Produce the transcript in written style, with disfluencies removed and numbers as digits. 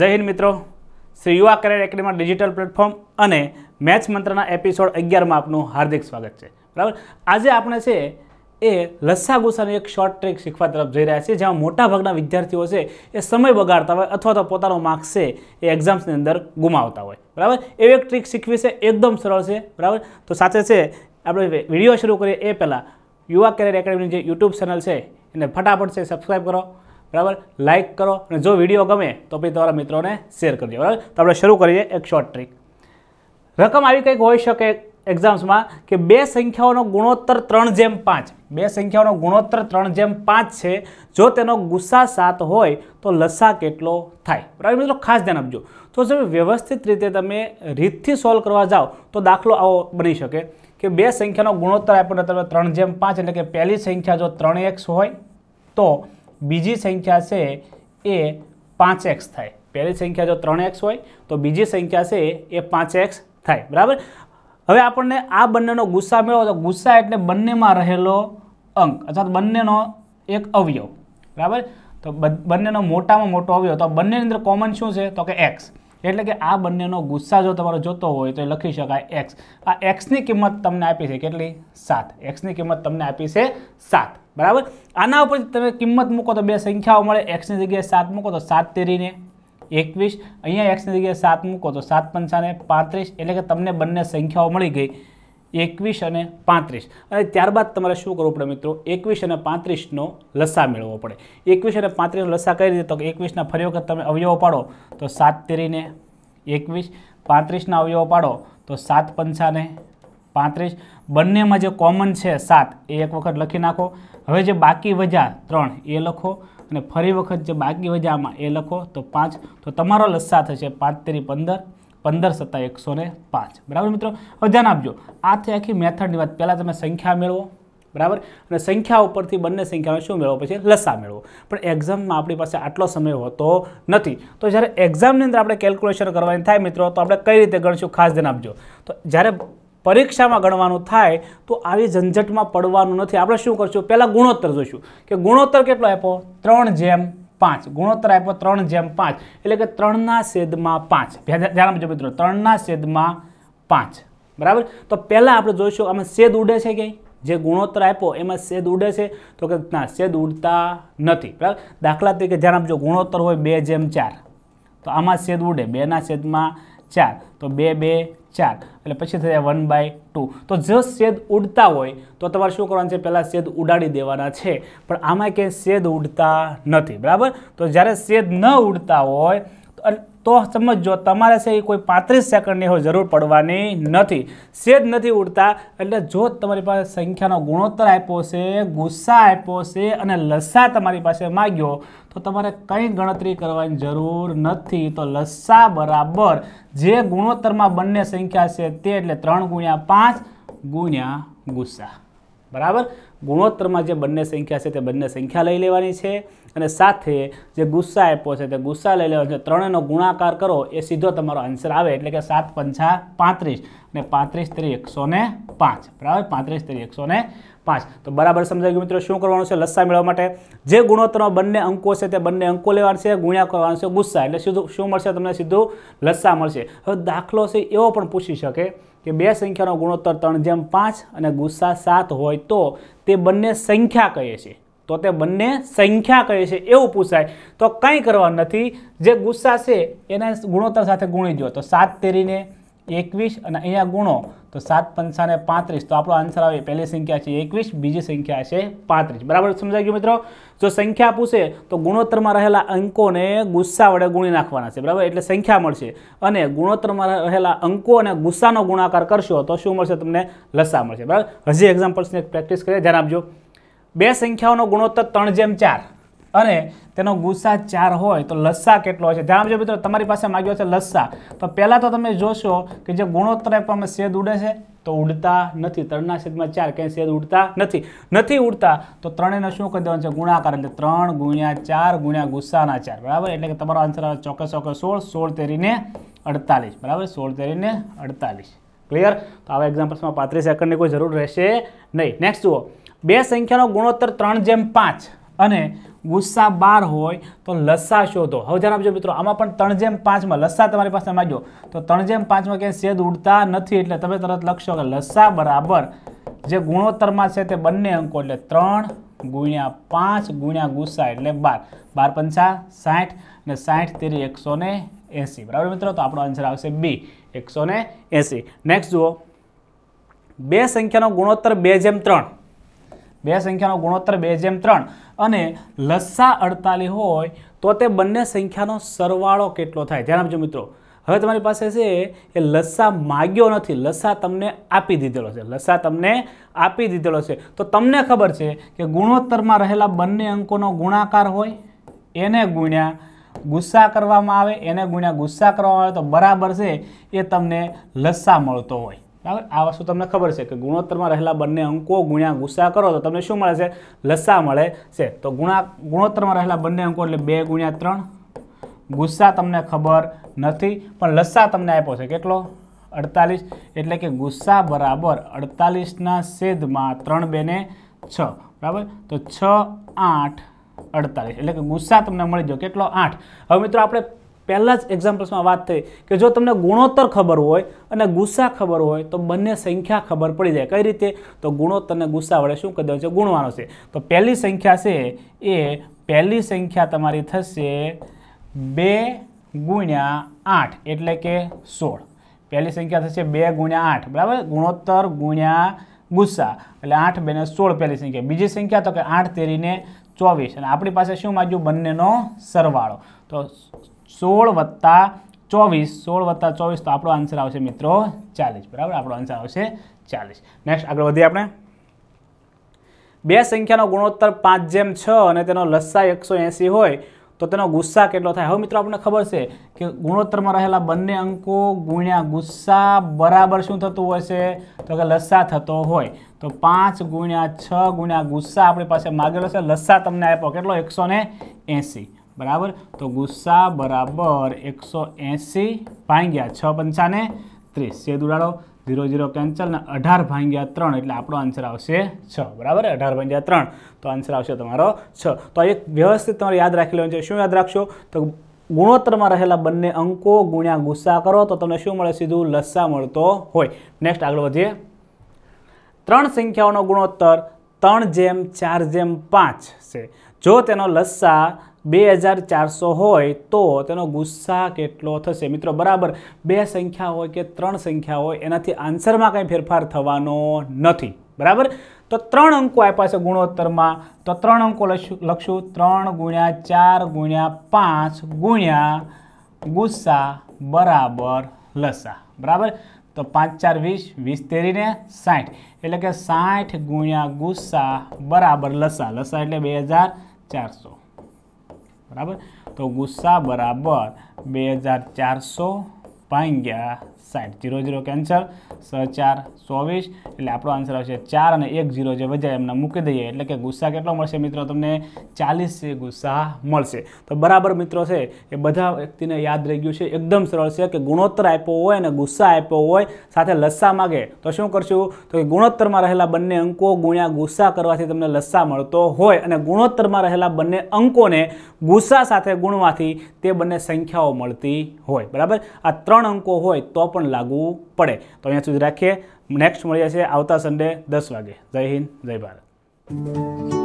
જય હિન્દ મિત્રો, શ્રી યુવા કરિયર એકેડમીમાં ડિજિટલ પ્લેટફોર્મ અને મેથ્સ મંત્રના એપિસોડ 11માં આપનું હાર્દિક સ્વાગત છે. બરાબર, આજે આપણે છે એ લસ્સા ગુસ્સાની એક શોર્ટ ટ્રીક શીખવા તરફ જઈ રહ્યા છીએ, જ્યાં મોટાભાગના વિદ્યાર્થીઓ છે એ સમય બગાડતા હોય અથવા તો પોતાનો માર્ક્સ છે એ એક્ઝામ્સની અંદર ગુમાવતા હોય. બરાબર, એવી એક ટ્રીક શીખવી છે, એકદમ સરળ છે. બરાબર, તો સાથે છે આપણે વિડીયો શરૂ કરીએ એ પહેલાં યુવા કરિયર એકેડમીની જે યુટ્યુબ ચેનલ છે એને ફટાફટ છે સબસ્ક્રાઈબ કરો. બરાબર, લાઇક કરો અને જો વિડીયો ગમે તો પછી તમારા મિત્રોને શેર કરજો. બરાબર, તો આપણે શરૂ કરીએ એક શોર્ટ ટ્રીક. રકમ આવી કંઈક હોઈ શકે એક્ઝામ્સમાં કે બે સંખ્યાઓનો ગુણોત્તર 3/5. બે સંખ્યાઓનો ગુણોત્તર 3/5 છે. જો તેનો ગુસ્સા 7 હોય તો લસા કેટલો થાય? બરાબર મિત્રો, ખાસ ધ્યાન આપજો. તો જો વ્યવસ્થિત રીતે તમે રીતથી સોલ્વ કરવા જાઓ તો દાખલો આવો બની શકે કે બે સંખ્યાનો ગુણોત્તર આપણને તમે 3/5 એટલે કે પહેલી સંખ્યા જો 3x હોય તો બીજી સંખ્યા છે એ 5x થાય. પહેલી સંખ્યા જો 3x હોય તો બીજી સંખ્યા છે એ 5x થાય. બરાબર, હવે આપણને આ બંનેનો ગુસ્સા મેળવો તો ગુસ્સા એટલે બંનેમાં રહેલો અંક અથવા બંનેનો એક અવયવ. બરાબર, તો બંનેનો મોટામાં મોટો અવયવ, તો બંનેની અંદર કોમન શું છે તો કે x. એટલે કે આ બંનેનો ગુસ્સા જો તમારો જોતો હોય તો એ લખી શકાય x. આ xની કિંમત તમને આપી છે કેટલી? 7. xની કિંમત તમને આપી છે 7. બરાબર, આના ઉપર તમે કિંમત મૂકો તો બે સંખ્યાઓ મળે. xની જગ્યાએ 7 મૂકો તો 7 તેરીને 21. અહીંયા xની જગ્યાએ 7 મૂકો તો 7 પંચાને 35. એટલે કે તમને બંને સંખ્યાઓ મળી ગઈ 21 અને 35. અને ત્યારબાદ તમારે શું કરવું પડે મિત્રો? 21 અને 35નો લસા મેળવવો પડે. 21 અને 35નો લસા કઈ રીતે? તો 21ના ફરી વખત તમે અવયવો પાડો તો 7 તેરીને 21. 35ના અવયવો પાડો તો 7 પંચાને 35. બંનેમાં જે કોમન છે 7 એ એક વખત લખી નાખો. હવે જે બાકી વધ્યા 3 એ લખો અને ફરી વખત જે બાકી વધ્યા આમાં એ લખો તો 5. તો તમારો લસા થશે 5 તેરી 15, 15 સત્તા 105. બરાબર મિત્રો, હવે ધ્યાન આપજો. આ થઈ આખી મેથડની વાત. પહેલાં તમે સંખ્યા મેળવો. બરાબર, અને સંખ્યા ઉપરથી બંને સંખ્યાનો શું મેળવો? પછી લસા મેળવો. પણ એક્ઝામમાં આપણી પાસે આટલો સમય હોતો નથી. તો જ્યારે એક્ઝામની અંદર આપણે કેલ્ક્યુલેશન કરવાની થાય મિત્રો, તો આપણે કઈ રીતે ગણશું ખાસ ધ્યાન આપજો. તો જ્યારે પરીક્ષામાં ગણવાનું થાય તો આવી ઝંઝટમાં પડવાનું નથી. આપણે શું કરશું? પહેલાં ગુણોત્તર જોઈશું કે ગુણોત્તર કેટલો આપ્યો? 3/5. ગુણોત્તર આપ્યો 3/5 એટલે કે 3/5. ધ્યાન આપજો મિત્રો, 3/5. બરાબર, તો પહેલાં આપણે જોઈશું આમાં છેદ ઉડે છે કે જે ગુણોત્તર આપ્યો એમાં છેદ ઉડે છે તો કે ના, છેદ ઉડતા નથી. બરાબર, દાખલા તરીકે ધ્યાન આપજો, ગુણોત્તર હોય 2/4 તો આમાં છેદ ઉડે 2/4 તો 2 2 4 એટલે પછી થયા 1/2. તો જો છેદ ઉડતા હોય તો તમારે શું કરવાનું છે? પહેલાં છેદ ઉડાડી દેવાના છે. પણ આમાં ક્યાંય છેદ ઉડતા નથી. બરાબર, તો જ્યારે છેદ ન ઉડતા હોય તો સમજો તમારે છે એ કોઈ 35 સેકન્ડની હોય જરૂર પડવાની નથી. છેદ નથી ઉડતા એટલે જો તમારી પાસે સંખ્યાનો ગુણોત્તર આપ્યો છે, ગુસ્સા આપ્યો છે અને લસા તમારી પાસે માગ્યો તો તમારે કંઈ ગણતરી કરવાની જરૂર નથી. તો લસા બરાબર જે ગુણોત્તરમાં બંને સંખ્યા છે તે એટલે 3/5 ગુણ્યા ગુસ્સા. બરાબર, ગુણોત્તરમાં જે બંને સંખ્યા છે તે બંને સંખ્યા લઈ લેવાની છે અને સાથે જે ગુસ્સા આપ્યો છે તે ગુસ્સા લઈ લેવાનો છે. ત્રણેયનો ગુણાકાર કરો એ સીધો તમારો આન્સર આવે એટલે કે 7 પંચા 35 અને 35 તેરી 105. બરાબર, 35 તેરી 105. તો બરાબર સમજાઈ ગયું મિત્રો શું કરવાનું છે લસા મેળવવા માટે? જે ગુણોત્તરમાં બંને અંકો છે તે બંને અંકો લેવાના છે, ગુણ્યા કરવાનો છે ગુસ્સા, એટલે સીધું શું મળશે તમને? સીધું લસા મળશે. હવે દાખલો છે એવો પણ પૂછી શકે કે બે સંખ્યાનો ગુણોત્તર 3/5 અને ગુસ્સા 7 હોય તો તે બંને સંખ્યા કહે છે. તો તે બંને સંખ્યા કહે છે એવું પૂછાય તો કંઈ કરવાનું નથી. જે ગુસ્સા છે એને ગુણોત્તર સાથે ગુણી દો તો 7 તેરીને 21 અને અહીંયા ગુણો તો 7 પંચાને 35. તો આપણો આન્સર આવે પહેલી સંખ્યા છે 21, બીજી સંખ્યા છે 35. બરાબર સમજાઈ ગયું મિત્રો? જો સંખ્યા પૂછે તો ગુણોત્તરમાં રહેલા અંકોને ગુસ્સા વડે ગુણી નાખવાના છે. બરાબર, એટલે સંખ્યા મળશે અને ગુણોત્તરમાં રહેલા અંકો અને ગુસ્સાનો ગુણાકાર કરશો તો શું મળશે? તમને લસા મળશે. બરાબર, હજી એક્ઝામ્પલ્સની પ્રેક્ટિસ કરીએ, ધ્યાન આપજો. બે સંખ્યાઓનો ગુણોત્તર 3/4 અને તેનો ગુસ્સા 4 હોય તો લસા કેટલો હોય છે? ધ્યાન આપજો મિત્રો, તમારી પાસે માગ્યો છે લસા. તો પહેલાં તો તમે જોશો કે જે ગુણોત્તર આપવામાં છેદ ઉડે છે તો ઉડતા નથી. 3/4 ક્યાંય છેદ ઉડતા નથી ઉડતા તો ત્રણેયનો શું કરી દેવાનું છે? ગુણાકાર, એટલે 3 ગુણ્યા 4 ગુણ્યા ગુસ્સાના 4. બરાબર, એટલે કે તમારો આન્સર આવે ચોકે 16, 16 તેરીને 48. બરાબર, 16 તેરીને 48. ક્લિયર? તો આવા એક્ઝામ્પલ્સમાં 35 સેકન્ડની કોઈ જરૂર રહેશે નહીં. નેક્સ્ટ જુઓ, બે સંખ્યાનો ગુણોત્તર 3/5. અને ગુસ્સા 12 હોય તો લસા શોધો। હવે ધ્યાન આપજો મિત્રો, આમાં પણ 3/5 માં લસા તમારી પાસે માંગ્યો તો 3/5 માં ક્યાંય છેદ ઉડતા નથી, એટલે તમે તરત લખશો કે લસા બરાબર જે ગુણોત્તરમાં છે તે બંને અંકો એટલે 3 × 5 × ગુસ્સા એટલે 12, 12 × 5 60 અને 60 તેરી 180, બરાબર મિત્રો। તો આપણો આન્સર આવશે બી 180। નેક્સ્ટ જુઓ, બે સંખ્યાનો ગુણોત્તર 2/3, બે સંખ્યાનો ગુણોત્તર 2/3 અને લસા 48 હોય તો તે બંને સંખ્યાનો સરવાળો કેટલો થાય? ધ્યાન આપજો મિત્રો, હવે તમારી પાસે છે એ લસા માગ્યો નથી, લસા તમને આપી દીધેલો છે, લસા તમને આપી દીધેલો છે। તો તમને ખબર છે કે ગુણોત્તરમાં રહેલા બંને અંકોનો ગુણાકાર હોય એને ગુણ્યા ગુસ્સા કરવામાં આવે, એને ગુણ્યા ગુસ્સા કરવામાં આવે તો બરાબર છે એ તમને લસા મળતો હોય, બરાબર। આ વસ્તુ તમને ખબર છે કે ગુણોત્તરમાં રહેલા બંને અંકો ગુણ્યા ગુસ્સા કરો તો તમને શું મળે છે? લસા મળે છે। તો ગુણોત્તરમાં રહેલા બંને અંકો એટલે 2 × 3, ગુસ્સા તમને ખબર નથી પણ લસા તમને આપ્યો છે કેટલો? 48, એટલે કે ગુસ્સા બરાબર 48/3 2 ને 6, બરાબર। તો 6 8 48, એટલે કે ગુસ્સા તમને મળી ગયો કેટલો? 8। હવે મિત્રો આપણે પહેલા જ એક્ઝામ્પલ્સમાં વાત થઈ કે જો તમને ગુણોત્તર ખબર હોય અને ગુસ્સા ખબર હોય તો બંને સંખ્યા ખબર પડી જાય। કઈ રીતે? તો ગુણોત્તરને ગુસ્સા વડે શું કરી દેવાનું છે? ગુણવાનો છે। તો પહેલી સંખ્યા છે એ પહેલી સંખ્યા તમારી થશે 2 × 8 એટલે કે 16, પહેલી સંખ્યા થશે 2 × 8, બરાબર। ગુણોત્તર ગુણ્યા ગુસ્સા એટલે 8 2 ને 16 પહેલી સંખ્યા। બીજી સંખ્યા તો કે 8 તેરી ને 24 અને આપણી પાસે શું માંગ્યું? બંનેનો સરવાળો। તો 16 + 24 તો આપણો આન્સર આવશે મિત્રો 40, બરાબર। આપણો આન્સર આવશે 40। નેક્સ્ટ આગળ વધીએ આપણે, બે સંખ્યાનો ગુણોત્તર 5/6 અને તેનો લસા 180 હોય તો તેનો ગુસ્સા કેટલો થાય? હવે મિત્રો આપણને ખબર છે કે ગુણોત્તરમાં રહેલા બંને અંકો ગુણ્યા ગુસ્સા બરાબર શું થતું હોય છે? તો કે લસા થતો હોય। તો 5 × 6 × ગુસ્સા આપણી પાસે માગેલો છે, લસા તમને આપ્યો કેટલો? 180, બરાબર। તો ગુસ્સા બરાબર 180 ભાગ્યા 6 × 5 ને 30, છેદ ઉડાડો, 0 0 કેન્સલ ને 18/3 એટલે આપણો આન્સર આવશે 6, બરાબર। 18/3 તો આન્સર આવશે તમારો 6। તો એક વ્યવસ્થિત તમારે યાદ રાખી લેવાનું છે। શું યાદ રાખશો? તો ગુણોત્તરમાં રહેલા બંને અંકો ગુણ્યા ગુસ્સા કરો તો તમને શું મળે? સીધું લસા મળતો હોય। નેક્સ્ટ આગળ વધીએ, ત્રણ સંખ્યાઓનો ગુણોત્તર 3/4/5 છે, જો તેનો લસા 2400 હોય તો તેનો ગુસ્સા કેટલો થશે? મિત્રો બરાબર બે સંખ્યા હોય કે ત્રણ સંખ્યા હોય એનાથી આન્સરમાં કંઈ ફેરફાર થવાનો નથી, બરાબર। તો 3 અંકો આપ્યા છે ગુણોત્તરમાં, તો 3 અંકો લખશું 3 × 4 × 5 ગુણ્યા ગુસ્સા બરાબર લસા, બરાબર। તો 5 4 20, 20 તેરી ને 60, એટલે કે 60 ગુણ્યા ગુસ્સા બરાબર લસા, લસા એટલે 2400, બરાબર। તો ગુસ્સા બરાબર 2400 ભાગ્યા 60, 0 0 કેન્સલ, 6 4 24 એટલે આપણો આન્સર આવશે 4 અને 1 0 જે વધ્યા એમને મૂકી દઈએ એટલે કે ગુસ્સા કેટલો મળશે મિત્રો? તમને 40 ગુસ્સા મળશે। તો બરાબર મિત્રો છે એ બધા વ્યક્તિને યાદ રહી ગયું છે, એકદમ સરળ છે કે ગુણોત્તર આપ્યો હોય અને ગુસ્સા આપ્યો હોય સાથે લસા માગે તો શું કરશું? તો કે ગુણોત્તરમાં રહેલા બંને અંકો ગુણ્યા ગુસ્સા કરવાથી તમને લસા મળતો હોય અને ગુણોત્તરમાં રહેલા બંને અંકોને ગુસ્સા સાથે ગુણવાથી તે બંને સંખ્યાઓ મળતી હોય, બરાબર। આ 3 અંકો હોય તો પણ લાગુ પડે। તો અહીંયા સુધી રાખીએ, નેક્સ્ટ મળીએ છીએ આવતા સન્ડે 10 વાગે। જય હિન્દ, જય ભારત।